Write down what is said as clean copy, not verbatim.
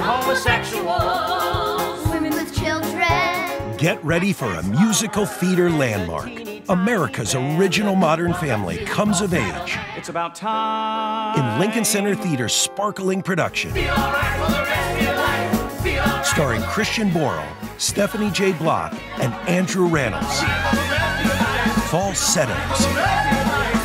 homosexuals, women with children. Get ready for a musical theater landmark. America's original Modern Family comes of age. It's about time. In Lincoln Center Theater's sparkling production. Be all right for the rest of your life. Be all right. Starring Christian Borle, Stephanie J. Block, and Andrew Rannells. Falsettos.